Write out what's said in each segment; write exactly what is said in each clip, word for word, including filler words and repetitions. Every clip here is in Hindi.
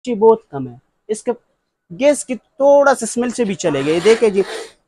जी बहुत कम है। इसके गैस की थोड़ा सा स्मेल से भी चलेगा। ये देखे जी,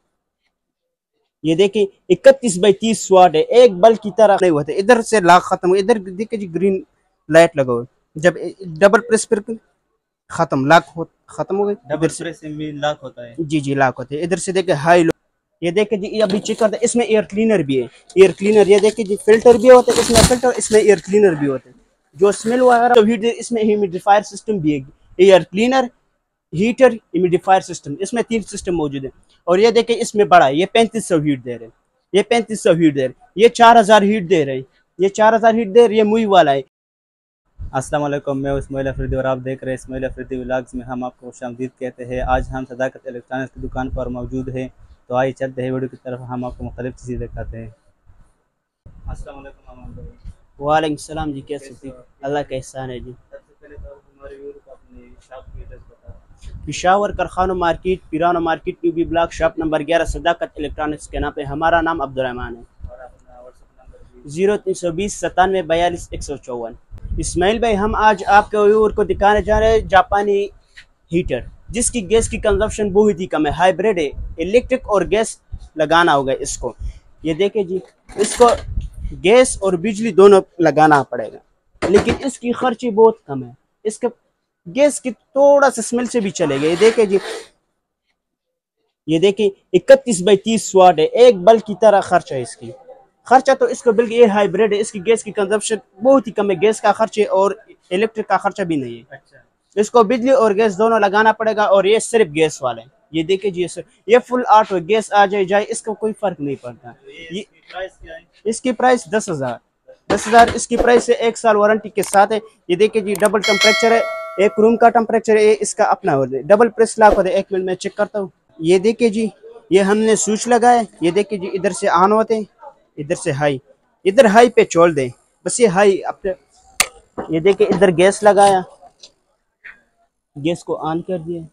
ये देखिए इकतीस बाई तीस वाट है, एक बल्ब की तरह नहीं होता। इधर से लाख खत्म हो, इधर देखिए जी ग्रीन लाइट लगा हुआ है। जब डबल प्रेस पर खत्म, लाख हो खत्म हो गई। डबल इधर से प्रेस में भी लॉक होता है। जी जी लाख होते हैं। इधर से देखिए हाई लो, ये देखिए जी, ये अभी चेक करते हैं। इसमें एयर क्लीनर भी है, एयर क्लीनर। ये देखिए जी फिल्टर भी होता है इसमें, फिल्टर इसमें एयर क्लीनर भी होते हैं। जो स्मेल वगैरह तो हीट, इसमें ह्यूमिडिफायर सिस्टम भी है, air cleaner, heater, humidifier system, इसमें तीन सिस्टम मौजूद है। और ये देखिए इसमें बड़ा है, ये पैंतीस सौ हीट दे रहे हैं, ये पैंतीस सौ हीट दे रहे हैं, ये चार हजार हीट दे रहे हैं, ये चार हजार हीट दे रहे, ये मुई वाला है। अस्सलाम वालेकुम, मैं इस्माइल अफरीदी और आप देख रहे हैं इस्माइल अफरीदी व्लॉग्स में। हम आपको खुशामदीद कहते हैं। आज हम सदाकत इलेक्ट्रॉनिक्स की दुकान पर मौजूद हैं। तो आइए चलते हैं वीडियो की तरफ, हम आपको मुख्तलिफ चीज़ें दिखाते हैं। अस्सलाम वालेकुम अमान भाई। वालेकुम सलाम जी, कैसे कैसे थे? हो आप? अल्लाह का एहसान है जी। सबसे पहले तो आप हमारे व्यूअर को अपने शॉप की एड्रेस बताओ। Peshawar Karkhano market, Pirano market, U B block, shop number ग्यारह, सदाकत इलेक्ट्रॉनिक्स के नाम पे। हमारा नाम अब्दुलरहमान है। और अपना व्हाट्सएप नंबर भी। जीरो तीन सौ बीस सतानवे बयालीस एक सौ चौवन। इस्माइल भाई, हम आज आपके व्यूअर को दिखाने जा रहे हैं जापानी हीटर, जिसकी गैस की कंजप्शन बहुत ही कम है, हाइब्रिड है, इलेक्ट्रिक और गैस लगाना होगा इसको। ये देखिए जी, इसको गैस और बिजली दोनों लगाना पड़ेगा, लेकिन इसकी खर्ची बहुत कम है। इसके गैस की थोड़ा सा स्मेल से भी चलेगा। ये देखिए जी, ये देखिए इकतीस बाई तीस वाट है, एक बल्ब की तरह खर्चा है इसकी। खर्चा तो इसको बिल्कुल, ये हाइब्रिड है, इसकी गैस की कंजप्शन बहुत ही कम है, गैस का खर्चा और इलेक्ट्रिक का खर्चा भी नहीं है। अच्छा। इसको बिजली और गैस दोनों लगाना पड़ेगा, और ये सिर्फ गैस वाले हैं। ये देखिए जी, ये फुल ऑटो, गैस आ जाए जाए इसका कोई फर्क नहीं पड़ता। तो ये ये इसकी प्राइस क्या है? इसकी प्राइस दस हजार, दस हजार इसकी प्राइस है, एक साल वारंटी के साथ है। ये देखिए जी, डबल टेम्परेचर है, एक रूम का टेम्परेचर है, इसका अपना होता है। डबल प्रेस लॉक होता है। एक मिनट में चेक करता हूँ। ये देखिए जी, ये हमने स्विच लगाया। ये देखिए जी, इधर से ऑन होते हैं, इधर से हाई, इधर हाई पे छोड़ दें बस, ये हाई अपने। ये देखिए इधर गैस लगाया, गैस को ऑन कर दिया,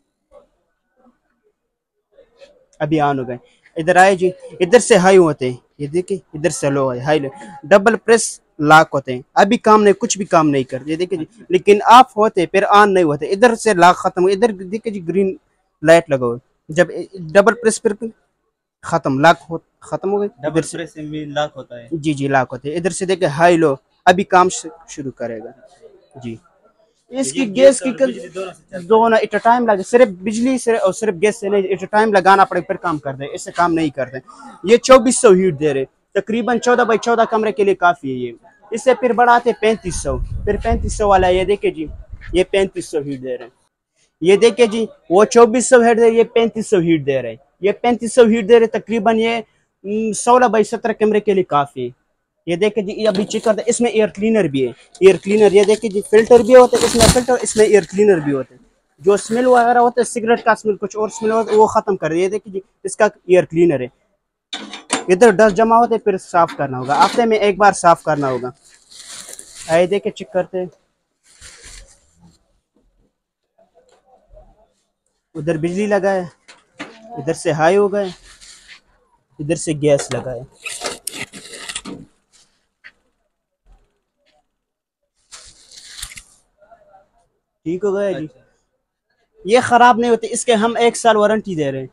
अभी ऑन हो गए। इधर आए जी, इधर से हाई होते हैं, ये देखिए इधर से लो है, high low, double press lock होते हैं। अभी काम नहीं, कुछ भी काम नहीं करते, ये देखिए जी। लेकिन ऑफ होते फिर ऑन नहीं होते। इधर से लॉक खत्म हो, इधर देखिए जी ग्रीन लाइट लगा हुआ है। जब डबल प्रेस पर खत्म, लॉक हो खत्म हो गई। डबल इधर से प्रेस में भी लॉक होता है। जी जी लॉक होते हैं। इधर से देखिए हाई लो, अभी काम शुरू करेगा जी। तो इसकी ये गैस गैस की और कल, बिजली दोनों से चलता है। दोनों इट टाइम लगे, सिर्फ बिजली से और सिर्फ गैस से नहीं, इट टाइम लगाना पड़े फिर काम कर दे, इससे काम नहीं करते। ये चौबीस सौ हीट दे रहे, तकरीबन चौदह बाई चौदह कमरे के लिए काफी है ये। इससे फिर बढ़ाते पैंतीस सौ, फिर पैंतीस सौ वाला, ये देखिए जी, ये पैंतीस सौ हीट दे रहे हैं। ये देखिए जी, वो चौबीस सौ हीट दे रहे, ये पैंतीस सौ हीट दे रहे, ये पैंतीस सौ हीट दे रहे, तकरीबन ये सोलह बाई सत्रह कमरे के लिए काफी है। ये देखिए जी, ये अभी चेक करते हैं। इसमें एयर क्लीनर भी है, एयर क्लीनर। ये देखिए जी, फिल्टर भी होते हैं इसमें, फिल्टर, इसमें एयर क्लीनर भी होते हैं। जो स्मेल वगैरह होता है, सिगरेट का स्मेल, कुछ और स्मेल होता है, वो खत्म कर दे। ये देखिए जी, इसका एयर क्लीनर है। इधर डस्ट जमा होते फिर साफ करना होगा, हफ्ते में एक बार साफ करना होगा। आइए देखिए, चेक करते हैं। उधर बिजली लगाए, इधर से हाई हो गए, इधर से गैस लगाए। ठीक हो गया जी। अच्छा। ये खराब नहीं होते, इसके हम एक साल वारंटी दे रहे हैं।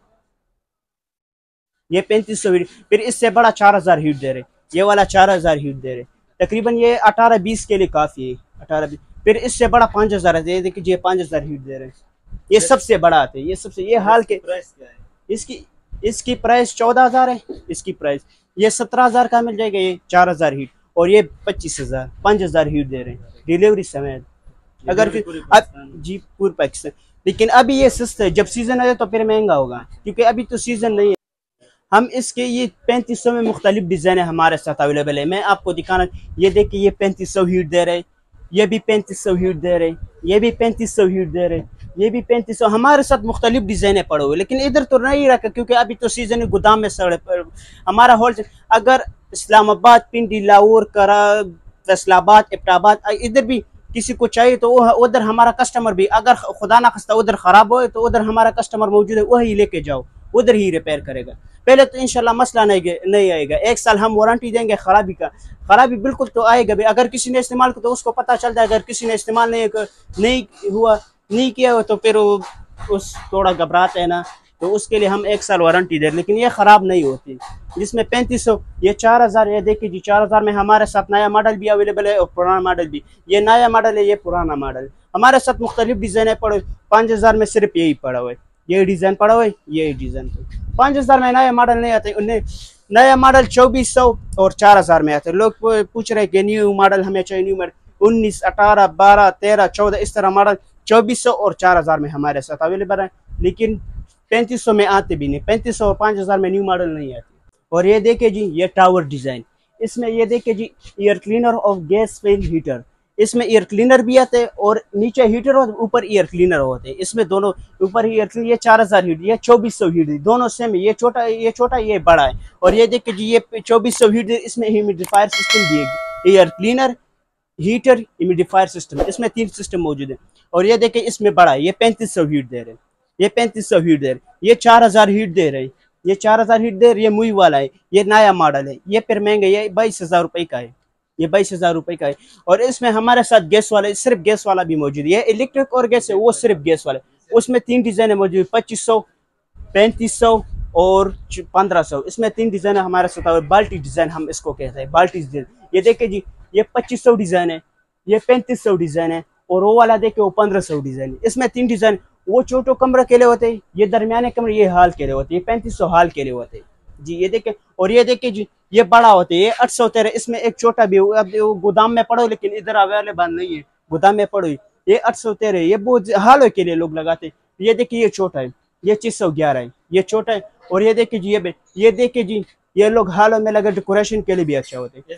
ये पैंतीस सौ हीट, फिर इससे बड़ा चार हजार हीट दे रहे, ये वाला चार हजार हीट दे रहे। तकरीबन ये अठारह बीस के लिए काफी है, अठारह बीस। फिर इससे बड़ा पाँच हजार है, ये देखिए पाँच हजार हीट दे रहे। ये सबसे बड़ा आते हैं, ये सबसे, ये हाल के। प्राइस क्या है? इसकी इसकी प्राइस चौदह हजार है। इसकी प्राइस ये सत्रह हजार का मिल जाएगा, ये चार हजार हीट, और ये पच्चीस हजार पाँच हजार हीट दे रहे हैं डिलीवरी समेत। अगर फिर अब जी पूरे पाकिस्तान, लेकिन अभी ये सस्ता है, जब सीजन आ जाए तो फिर महंगा होगा, क्योंकि अभी तो सीजन नहीं है। हम इसके ये पैंतीस सौ में मुख्तलिफ डिजाइन है हमारे साथ अवेलेबल है। मैं आपको दिखाना, ये देखिए, ये पैंतीस सौ हीट दे रहे, ये भी पैंतीस सौ हीट दे रहे, ये भी पैंतीस सौ हीट दे रहे, ये भी पैंतीस सौ। हमारे साथ मुख्तलिफ डिजाइने पड़े हुए, लेकिन इधर तो नहीं रखा, क्योंकि अभी तो सीजन गोदाम में सड़े पर हमारा होल। अगर इस्लामाबाद, पिंडी, लाहौर, करा, फैसलाबाद, एबटाबाद, इधर भी किसी को चाहिए तो वो उधर हमारा कस्टमर भी, अगर खुदा ना खास्ता उधर खराब हो तो उधर हमारा कस्टमर मौजूद है, वही लेके जाओ, उधर ही रिपेयर करेगा। पहले तो इंशाल्लाह मसला नहीं नहीं आएगा, एक साल हम वारंटी देंगे। खराबी का खराबी बिल्कुल तो आएगा भी, अगर किसी ने इस्तेमाल किया तो उसको पता चलता है, अगर किसी ने इस्तेमाल नहीं नहीं हुआ नहीं किया हो तो फिर वो उस थोड़ा घबराते हैं ना, तो उसके लिए हम एक साल वारंटी दे, लेकिन ये ख़राब नहीं होती। जिसमें पैंतीस सौ, ये चार हज़ार, ये देखिए जी चार हज़ार में हमारे साथ नया मॉडल भी अवेलेबल है और पुराना मॉडल भी। ये नया मॉडल है, ये पुराना मॉडल। हमारे साथ मुख्तलिफ डिज़ाइन है पड़े। पाँच हज़ार में सिर्फ यही पड़ा हुआ है, ये डिज़ाइन पड़ा हुआ है, ये डिज़ाइन। पाँच हज़ार में नया मॉडल नहीं आते, उन्हें नया मॉडल चौबीस सौ और चार हज़ार में आते हैं। लोग पूछ रहे कि न्यू मॉडल हमें चाहिए, न्यू मॉडल उन्नीस, अठारह, बारह, तेरह, चौदह, इस तरह मॉडल चौबीस सौ और चार हज़ार में हमारे साथ अवेलेबल है, लेकिन पैंतीस सौ में आते भी नहीं। पैंतीस सौ और पाँच हज़ार में न्यू मॉडल नहीं आती। और ये देखिए जी, ये टावर डिज़ाइन, इसमें ये देखिए जी एयर क्लीनर और गैस फेल हीटर। इसमें एयर क्लीनर भी आते हैं और नीचे हीटर और ऊपर एयर क्लीनर होते हैं। इसमें दोनों ऊपर एयर क्लीनर, ये चार हज़ार हीट, ये चौबीस सौ हीट, दोनों सेम। ये छोटा ये छोटा ये बड़ा है। और ये देखिए जी, ये चौबीस सौ हीट, इसमें ह्यूमिडिफायर सिस्टम भी है, air cleaner, heater, humidifier system, इसमें तीन सिस्टम मौजूद है। और ये देखिए इसमें बड़ा है, ये पैंतीस सौ हीट दे रहे हैं, ये पैंतीस सौ हीट दे रहे हैं, ये चार हज़ार हीट दे रहे हैं, ये चार हज़ार हीट दे रहे, ये मुई वाला है, ये नया मॉडल है, ये फिर महंगा, ये बाईस हज़ार रुपये का है, ये बाईस हज़ार रुपये का है। और इसमें हमारे साथ गैस वाला, सिर्फ गैस वाला भी मौजूद है। ये इलेक्ट्रिक और गैस है, वो सिर्फ गैस वाला है। उसमें तीन डिज़ाइन है मौजूद, पच्चीस सौ, पैंतीस सौ और पंद्रह सौ। इसमें तीन डिज़ाइन हमारे साथ। बाल्टी डिज़ाइन हम इसको कहते हैं, बाल्टी डिज़ाइन। ये देखिए जी, ये पच्चीस सौ डिज़ाइन है, ये पैंतीस सौ डिज़ाइन है, और वो वाला देखिए वो पंद्रह सौ डिज़ाइन है। इसमें तीन डिज़ाइन, वो छोटो कमरे के लिए होते हैं, ये दरमियाने कमरे, ये हाल के लिए होते हैं, ये पैंतीस सौ हाल के लिए होते हैं जी। ये देखें, और ये देखिए जी, ये बड़ा होते हैं, ये आठ सौ तेरह। इसमें एक छोटा भी, अब वो गोदाम में पड़ो, लेकिन इधर अवेलेबल नहीं है, गोदाम में पड़ो। ये आठ सौ तेरह, ये बहुत हालों के लिए लोग लगाते हैं। ये देखिए ये छोटा है, ये छह सौ ग्यारह है, ये छोटा है। और ये देखिए जी, ये ये देखिए जी, ये लोग हालों में लगे डेकोरेशन के लिए भी अच्छा होते हैं।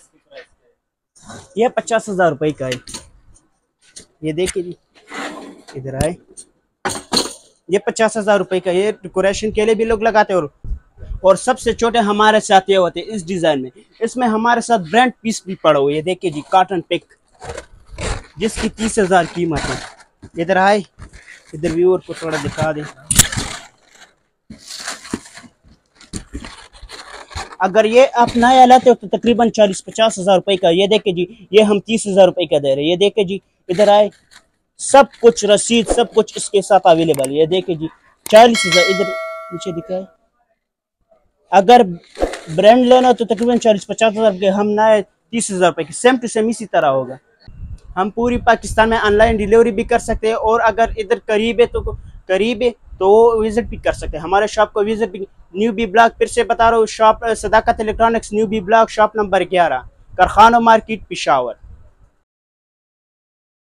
ये पचास हजार रुपये का है। ये देखिए जी, इधर आए, ये पचास हजार रुपये का, ये डेकोरेशन के लिए भी लोग लगाते हैं। और और सबसे छोटे हमारे साथ ये होते हैं इस डिज़ाइन में। इसमें हमारे साथ ब्रांड पीस भी पड़ा हुआ है, ये देखिए जी, कॉटन पिक, जिसकी तीस हजार कीमत है। इधर आए, इधर व्यूअर को थोड़ा दिखा दें। अगर ये आप नया लाते हो तो तकरीबन चालीस पचास हजार रुपए का। ये देखे जी, ये हम तीस हजार रुपए का दे रहे हैं। ये देखे जी, इधर आए, सब कुछ रसीद, सब कुछ इसके साथ अवेलेबल है। ये देखे जी, चालीस हजार, इधर नीचे दिखाए। अगर ब्रांड लेना तो तकरीबन चालीस पचास हजार के, हम नए तीस हजार रुपए की, सेम टू सेम इसी तरह होगा। हम पूरी पाकिस्तान में ऑनलाइन डिलीवरी भी कर सकते हैं, और अगर इधर करीब है तो करीब है तो विजिट भी कर सकते हैं, हमारे शॉप को विजिट भी। न्यू बी ब्लॉक, फिर से बता रहा हूँ, shop Sadaqat electronics, new B block, shop number ग्यारह, कारखाना मार्केट, पेशावर।